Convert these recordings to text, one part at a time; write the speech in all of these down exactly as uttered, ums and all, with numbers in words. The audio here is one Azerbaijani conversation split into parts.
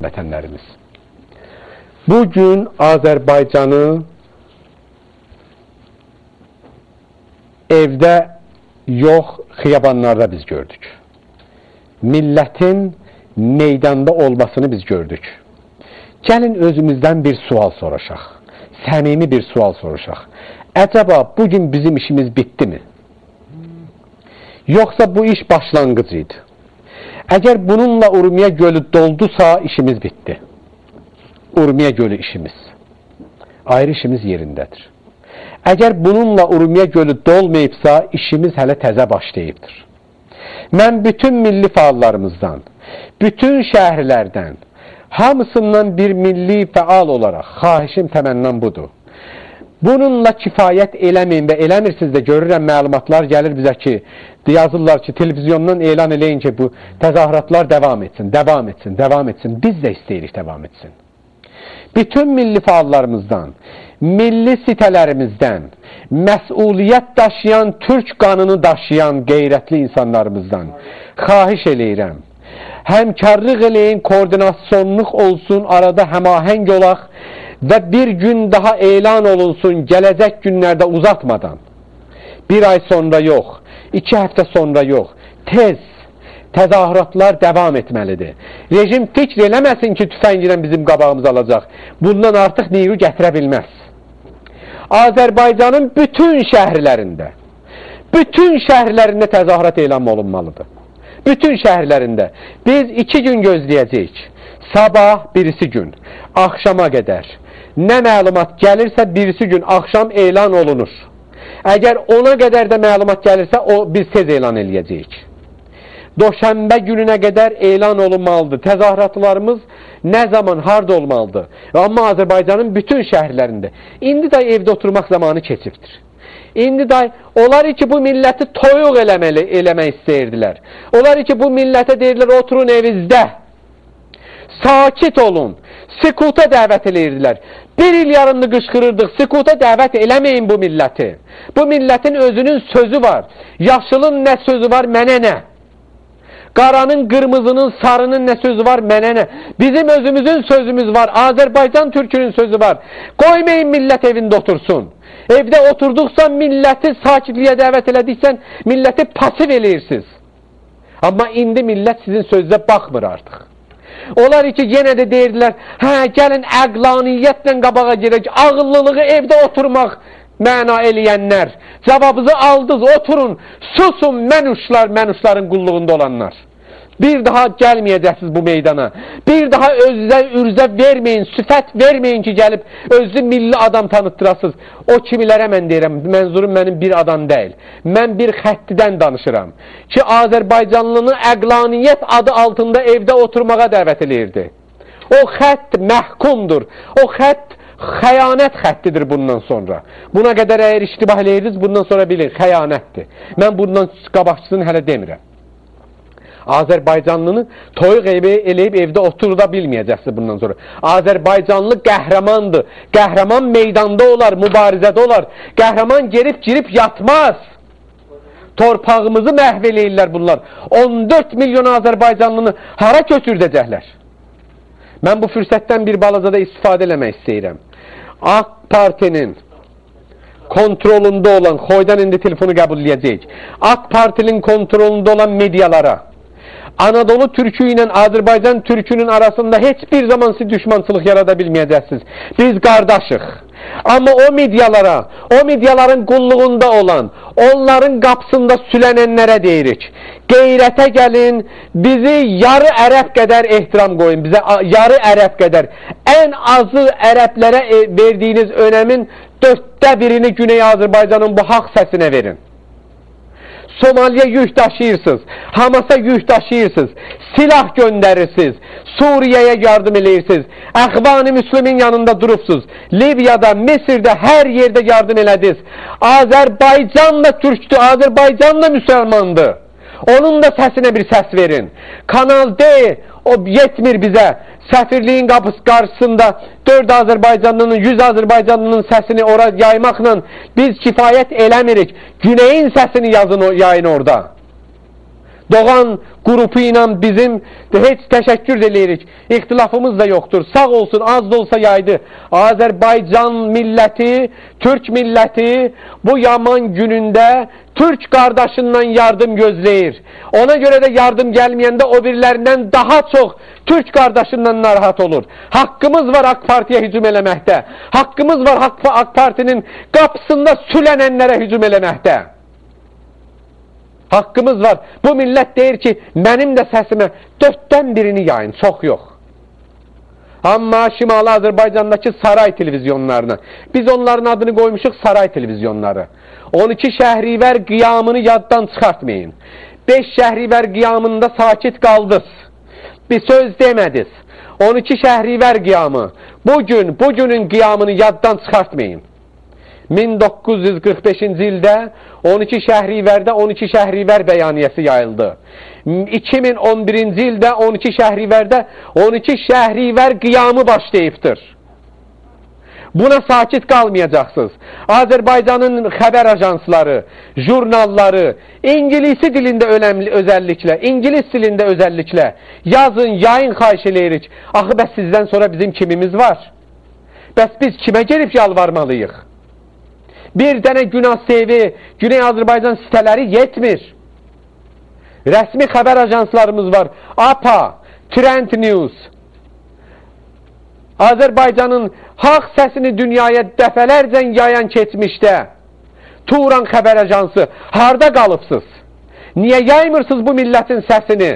vətənlərimiz. Bugün Azərbaycanı evdə yox, xiyabanlarda biz gördük. Millətin meydanda olmasını biz gördük. Gəlin özümüzdən bir sual soruşaq. Səmimi bir sual soruşaq. Əcəba bugün bizim işimiz bitdi mi? Yoxsa bu iş başlanğıc idi? Əgər bununla Urmiya gölü doldusa işimiz bitdi. Urmiya gölü işimiz. Ayrı işimiz yerindədir. Əgər bununla Urmiya gölü dolmayıbsa işimiz hələ təzə başlayıbdır. Mən bütün milli fəallarımızdan, bütün şəhərlərdən, hamısından bir milli fəal olaraq xahişim, təmənnam budur. Bununla kifayət eləməyin və eləmirsiniz də görürəm məlumatlar gəlir bizə ki, yazırlar ki, televizyondan elan eləyin ki, bu təzahüratlar davam etsin, davam etsin, davam etsin. Biz də istəyirik davam etsin. Bütün milli fəallarımızdan, milli sitələrimizdən, məsuliyyət daşıyan, türk qanını daşıyan qeyrətli insanlarımızdan xahiş eləyirəm. Həmkarlıq eləyin, koordinasyonluq olsun, arada həmahəng olaq və bir gün daha elan olunsun, gələcək günlərdə uzatmadan. Bir ay sonra yox, iki həftə sonra yox, tez təzahüratlar davam etməlidir. Rejim fikr eləməsin ki, tüfənglə bizim qabağımız alacaq. Bundan artıq niru gətirə bilməz. Azərbaycanın bütün şəhərlərində, bütün şəhərlərində təzahürat elan olunmalıdır. Bütün şəhərlərində. Biz iki gün gözləyəcəyik. Sabah birisi gün, axşama qədər. Nə məlumat gəlirsə birisi gün axşam elan olunur. Əgər ona qədər də məlumat gəlirsə o biz tez elan eləyəcəyik. Doşənbə gününə qədər elan olunmalıdır. Təzahüratlarımız nə zaman, harda olmalıdır? Amma Azərbaycanın bütün şəhərlərində. İndi də evdə oturmaq zamanı keçibdir. İndi də onlar ki, bu milləti toyuq eləməli, eləmək istəyirdilər. Onlar ki, bu millətə deyirlər, oturun evinizdə. Sakit olun. Sikuta dəvət eləyirdilər. Bir il yarımını qışqırırdıq. Sikuta dəvət eləməyin bu milləti. Bu millətin özünün sözü var. Yaşılın nə sözü var, mənə nə? Qaranın, qırmızının, sarının nə sözü var, mənə nə? Bizim özümüzün sözümüz var. Azərbaycan türkünün sözü var. Qoymayın millət evində otursun. Evdə oturduqsa milləti sakitliyə dəvət elədiksən, milləti pasiv eləyirsiniz. Amma indi millət sizin sözünüzə baxmır artıq. Onlar ki, yenə də deyirdilər, hə, gəlin əqlaniyyətlə qabağa girək, ağıllılığı evdə oturmaq məna eləyənlər. Cavabınızı aldınız, oturun, susun mənuşlar, mənuşların qulluğunda olanlar. Bir daha gəlməyəcəksiniz bu meydana. Bir daha özünüzə ürzə verməyin, süfət verməyin ki, gəlib özü milli adam tanıtdırasınız. O kimilərə mən deyirəm, mənzurum mənim bir adam deyil. Mən bir xəttidən danışıram ki, Azərbaycanlını əqlaniyyət adı altında evdə oturmağa dəvət eləyirdi. O xətt məhkumdur. O xətt xəyanət xəttidir bundan sonra. Buna qədər əgər iştibah eləyirsiniz, bundan sonra bilin, xəyanətdir. Mən bundan qabaqçısını hələ demirəm. Azərbaycanlını toyuq evi eləyib evdə oturda bilməyəcəksiniz bundan sonra. Azərbaycanlı qəhrəmandır. Qəhrəman meydanda olar, mübarizədə olar. Qəhrəman gerib girib yatmaz. Torpağımızı məhv eləyirlər bunlar. on dörd milyon Azərbaycanlını hara köçürdəcəklər? Mən bu fürsətdən bir balaca da istifadə eləmək istəyirəm. AK Partinin kontrolunda olan, Xoydan indi telefonu qəbul edəcəyik. AK Partinin kontrolunda olan medialara, Anadolu türkü ilə Azərbaycan türkünün arasında heç bir zaman siz düşmançılıq yarada bilməyəcəksiniz. Biz qardaşıq. Amma o medialara, o mediaların qulluğunda olan, onların qapısında sülənənlərə deyirik. Qeyrətə gəlin, bizi yarı ərəb qədər ehtiram qoyun, bizə yarı ərəb qədər. Ən azı ərəblərə verdiyiniz önəmin dörddə birini Güney Azərbaycanın bu haqq səsinə verin. Somaliyə yük daşıyırsınız, Hamasa yük daşıyırsınız, silah göndərirsiniz, Suriyəyə yardım eləyirsiniz, Əxvan-ı Müslümin yanında durubsuz, Libyada, Misirdə, hər yerdə yardım elədiniz. Azərbaycan da türkdür, Azərbaycan da müsəlmandır. Onun da səsinə bir səs verin. Kanal D, o yetmir bizə. Səfirliyin qapısı qarşısında dörd Azərbaycanlının, yüz Azərbaycanlının səsini ora yaymaqla biz kifayət eləmirik. Güneyin səsini yazın, yayın orada. Doğan qrupu ilə bizim heç təşəkkür eləyirik. İxtilafımız da yoxdur. Sağ olsun, az da olsa yaydı. Azərbaycan milləti, Türk milləti bu yaman günündə Türk qardaşından yardım gözləyir. Ona görə də yardım gəlməyəndə o birilərindən daha çox Türk qardaşından narahat olur. Haqqımız var AK Partiyə hücum eləməkdə. Haqqımız var AK Partinin qapısında sülənənlərə hücum eləməkdə. Haqqımız var. Bu millət deyir ki, mənim də səsimə dörddən birini yayın, çox yox. Amma Şimali Azərbaycandakı saray televizyonlarına, biz onların adını qoymuşuq saray televizyonları. on iki Şəhrivər qiyamını yaddan çıxartmayın. beş Şəhrivər qiyamında sakit qaldınız. Bir söz demədiniz. on iki Şəhrivər qiyamı. Bugün, bugünün qiyamını yaddan çıxartmayın. min doqquz yüz qırx beşinci ildə on iki Şəhrivərdə on iki Şəhrivər bəyaniyəsi yayıldı. iki min on birinci ildə on iki Şəhrivərdə on iki Şəhrivər qiyamı başlayıbdır. Buna sakit qalmayacaqsınız. Azərbaycanın xəbər ajansları, jurnalları, İngilisi dilində önemli, özəlliklə, İngilis dilində özəlliklə yazın, yayın xahiş eləyirik. Axı, bəs sizdən sonra bizim kimimiz var? Bəs biz kimə gelib yalvarmalıyıq? Bir dənə günah sevi, Güney Azərbaycan sitələri yetmir. Rəsmi xəbər ajanslarımız var. A P A, Trend News. Azərbaycanın haqq səsini dünyaya dəfələrcə yayan keçmişdə Turan xəbər ajansı harda qalıbsınız? Niyə yaymırsınız bu millətin səsini?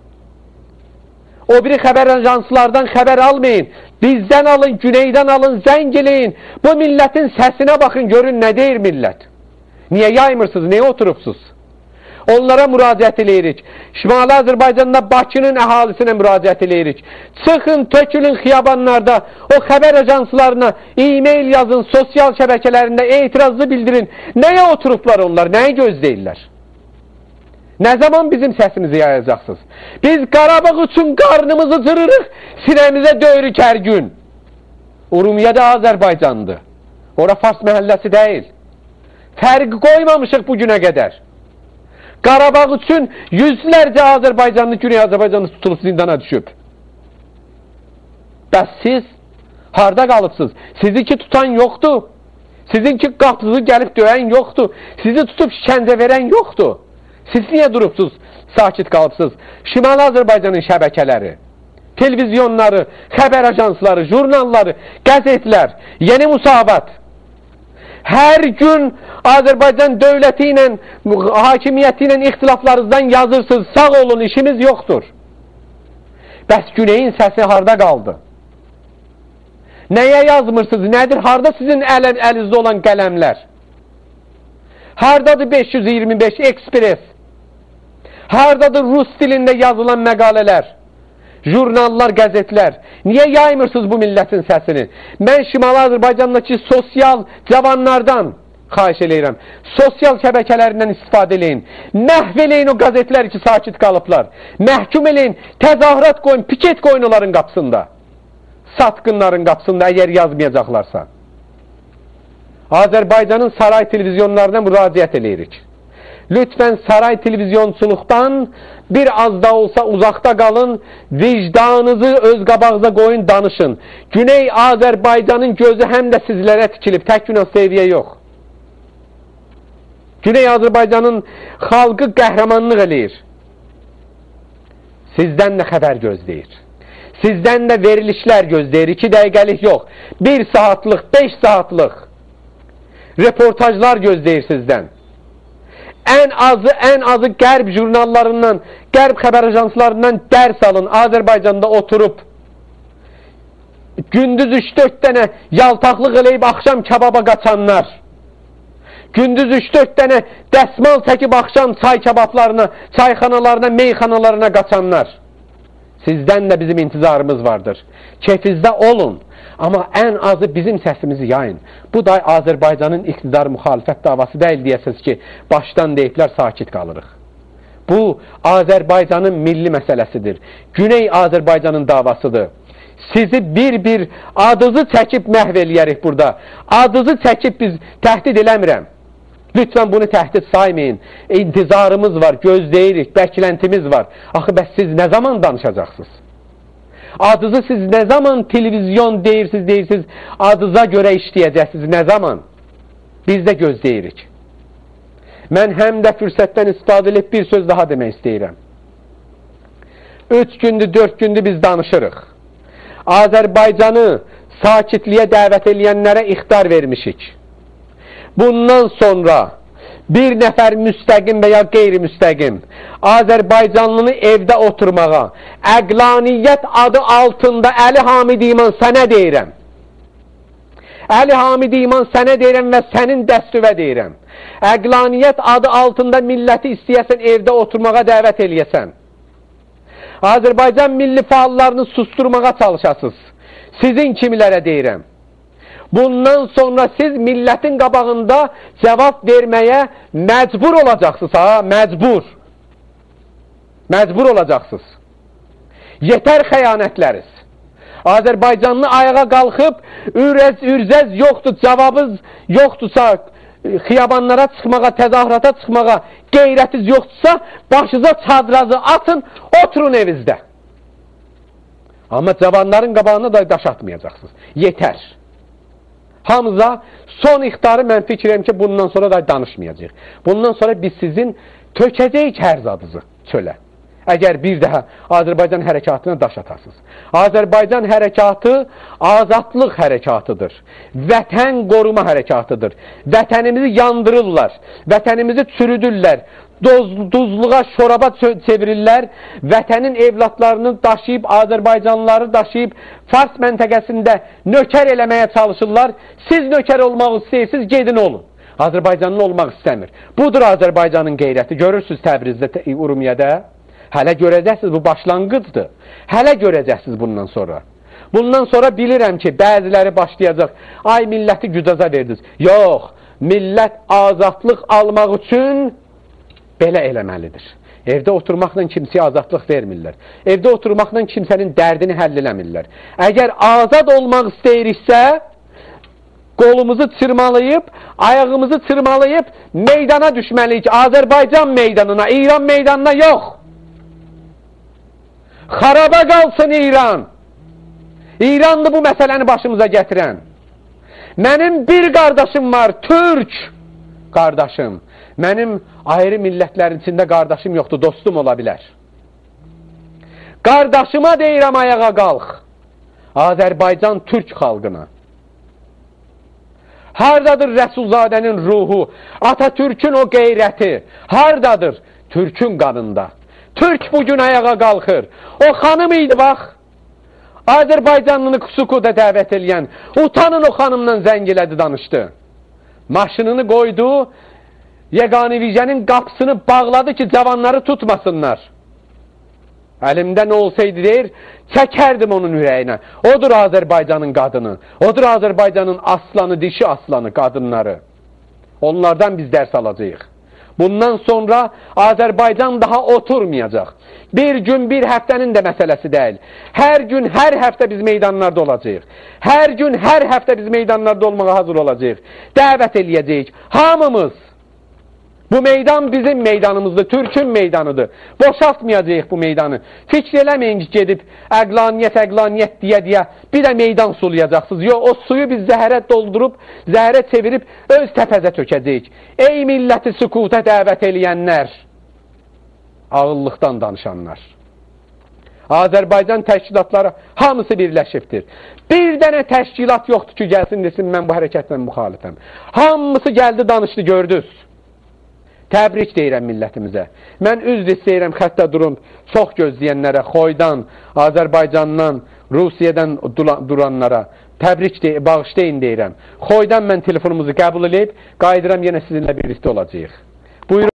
O biri xəbər ajanslardan xəbər almayın. Bizdən alın, güneydən alın, zəng eləyin. Bu millətin səsinə baxın, görün nə deyir millət. Niyə yaymırsınız, niyə oturubsuz? Onlara müraciət eləyirik. Şimali Azərbaycanda Bakının əhalisinə müraciət eləyirik. Çıxın, tökülün xiyabanlarda, o xəbər ajanslarına e-mail yazın, sosial şəbəkələrində etirazlı bildirin. Nəyə oturublar onlar, nəyə gözləyirlər? Nə zaman bizim səsimizi yayacaqsınız? Biz Qarabağ üçün qarnımızı cırırıq, sinəmizə döyürük hər gün. Urumiyyə də Azərbaycandır. Ora Fars məhəlləsi deyil. Fərqi qoymamışıq bugünə qədər. Qarabağ üçün yüzlərcə Azərbaycanlı, Güney Azərbaycanlı tutulub zindana düşüb. Bəs siz harda qalıbsınız? Sizinki tutan yoxdur. Sizinki qapınızı gəlib döyən yoxdur. Sizi tutub şikəncə verən yoxdur. Siz niyə durubsuz, sakit qalıbsınız? Şimali Azərbaycanın şəbəkələri, televizyonları, xəbər ajansları, jurnalları, qəzetlər, Yeni Musavat. Hər gün Azərbaycan dövləti ilə, hakimiyyəti ilə ixtilaflarınızdan yazırsınız. Sağ olun, işimiz yoxdur. Bəs Güneyin səsi harda qaldı? Nəyə yazmırsınız? Nədir? Harda sizin əl əlinizdə olan qələmlər? Hardadır beş yüz iyirmi beş Ekspres? Hardadır Rus dilində yazılan məqalələr? Jurnallar, qəzetlər. Niyə yaymırsınız bu millətin səsini? Mən Şimali Azərbaycandakı sosial cavanlardan xahiş eləyirəm. Sosial şəbəkələrindən istifadə eləyin. Məhv eləyin o qəzetlər ki, sakit qalıblar. Məhkum eləyin, təzahürat qoyun, piket qoyun onların qapısında. Satqınların qapısında, əgər yazmayacaqlarsa. Azərbaycanın saray televizyonlarına müraciət eləyirik. Lütfən saray televizyonçuluqdan bir az da olsa uzaqda qalın, vicdanınızı öz qabağıza qoyun, danışın. Güney Azərbaycanın gözü həm də sizlərə tikilib, tək günah seviyə yox. Güney Azərbaycanın xalqı qəhrəmanlıq eləyir. Sizdən də xəbər gözləyir. Sizdən də verilişlər gözləyir, iki dəqiqəlik yox, bir saatlıq, beş saatlıq reportajlar gözləyir sizdən. Ən azı, ən azı qərb jurnallarından, qərb xəbər ajanslarından dərs alın. Azərbaycanda oturub gündüz üç dörd dənə yaltaqlıq eləyib axşam kebaba qaçanlar, gündüz üç dörd dənə dəsmal çəkib axşam çay kebablarına, çayxanalarına, meyxanalarına qaçanlar. Sizdən də bizim intizarımız vardır. Keyfinizdə olun. Amma ən azı bizim səsimizi yayın. Bu da Azərbaycanın iqtidar müxalifət davası deyil deyəsiniz ki, başdan deyiblər, sakit qalırıq. Bu, Azərbaycanın milli məsələsidir. Güney Azərbaycanın davasıdır. Sizi bir-bir adınızı çəkib məhv eləyərik burada. Adınızı çəkib biz təhdid eləmirəm. Lütfen bunu təhdid saymayın. İntizarımız var, gözləyirik, bəklentimiz var. Axı, bəs siz nə zaman danışacaqsınız? Adınızı siz nə zaman televizyon deyirsiniz, deyirsiniz, adınıza görə işləyəcəksiniz, nə zaman? Biz də gözləyirik. Mən həm də fürsətdən istifadə edib bir söz daha demək istəyirəm. Üç gündür, dörd gündür biz danışırıq. Azərbaycanı sakitliyə dəvət edənlərə ixtar vermişik. Bundan sonra bir nəfər müstəqim və ya qeyri-müstəqim Azərbaycanlını evdə oturmağa, əqlaniyyət adı altında Əli Hamid İman sənə deyirəm. Əli Hamid İman sənə deyirəm və sənin dəstüvə deyirəm. Əqlaniyyət adı altında milləti istəyəsən evdə oturmağa dəvət eləyəsən. Azərbaycan milli fəallarını susturmağa çalışasınız. Sizin kimilərə deyirəm. Bundan sonra siz millətin qabağında cavab verməyə məcbur olacaqsınız, ha, məcbur. Məcbur olacaqsınız. Yetər xəyanətləriz. Azərbaycanlı ayağa qalxıb, ürəz, ürzəz yoxdur, cavabız yoxdursa, xiyabanlara çıxmağa, təzahürata çıxmağa qeyrətiz yoxdursa, başınıza çadrazı atın, oturun evinizdə. Amma cavanların qabağına da daş atmayacaqsınız. Yetər. Hamıza son ixtarı mən fikirəm ki, bundan sonra da danışmayacaq. Bundan sonra biz sizin tökəcəyik hər zadınızı çölə. Əgər bir daha Azərbaycan hərəkatına daş atasınız. Azərbaycan hərəkatı azadlıq hərəkatıdır. Vətən qoruma hərəkatıdır. Vətənimizi yandırırlar. Vətənimizi çürüdürlər. Doz, duzluğa, şoraba çevirirlər. Vətənin evlatlarını daşıyıb, Azərbaycanlıları daşıyıb Fars məntəqəsində nökər eləməyə çalışırlar. Siz nökər olmaq istəyirsiniz, gedin olun. Azərbaycanlı olmaq istəmir. Budur Azərbaycanın qeyrəti. Görürsünüz Təbrizdə, Urumiyədə. Hələ görəcəksiniz, bu başlanğıcdır. Hələ görəcəksiniz bundan sonra. Bundan sonra bilirəm ki, bəziləri başlayacaq. Ay, milləti gücaza verdiniz. Yox, millət azadlıq almaq üçün belə eləməlidir. Evdə oturmaqla kimsəyə azadlıq vermirlər. Evdə oturmaqla kimsənin dərdini həll eləmirlər. Əgər azad olmaq istəyiriksə, qolumuzu çırmalayıb, ayağımızı çırmalayıb, meydana düşməliyik. Azərbaycan meydanına, İran meydanına yox. Xaraba qalsın İran. İrandır bu məsələni başımıza gətirən. Mənim bir qardaşım var, Türk qardaşım. Mənim ayrı millətlərin içində qardaşım yoxdur, dostum ola bilər. Qardaşıma deyirəm ayağa qalx. Azərbaycan Türk xalqına. Hardadır Rəsulzadənin ruhu, Atatürk'ün o qeyrəti? Hardadır? Türk'ün qanında. Türk bugün ayağa qalxır. O xanım idi, bax. Azərbaycanlını Sukuda dəvət eləyən. Utanın o xanımla zəng elədi, danışdı. Maşınını qoydu, Yegani Vicənin qapısını bağladı ki, cavanları tutmasınlar. Əlimdə nə olsaydı deyir, çəkərdim onun ürəyinə. Odur Azərbaycanın qadını. Odur Azərbaycanın aslanı, dişi aslanı, qadınları. Onlardan biz dərs alacağıq. Bundan sonra Azərbaycan daha oturmayacaq. Bir gün, bir həftənin də məsələsi deyil. Hər gün, hər həftə biz meydanlarda olacağıq. Hər gün, hər həftə biz meydanlarda olmağa hazır olacağıq. Dəvət eləyəcəyik. Hamımız. Bu meydan bizim meydanımızdır, Türk'ün meydanıdır. Boşaltmayacağıq bu meydanı. Fikr eləməyin ki, gedib əqlaniyyət, əqlaniyyət deyə-deyə bir də meydan sulayacaqsınız. Yox, o suyu biz zəhərə doldurub, zəhərə çevirib öz təpəzə tökəcəyik. Ey milləti sükuta dəvət eləyənlər, ağıllıqdan danışanlar. Azərbaycan təşkilatları hamısı birləşibdir. Bir dənə təşkilat yoxdur ki, gəlsin desin, mən bu hərəkətlə müxalifəm. Hamısı gəldi, danışdı, gördünüz. Təbrik deyirəm millətimizə. Mən üzr istəyirəm xəttə durum çox gözləyənlərə, Xoydan, Azərbaycandan, Rusiyadan duranlara təbrik dey bağışlayın deyirəm. Xoydan mən telefonumuzu qəbul edib, qayıdıram yenə sizinlə birlikdə olacağıq. Buyurun.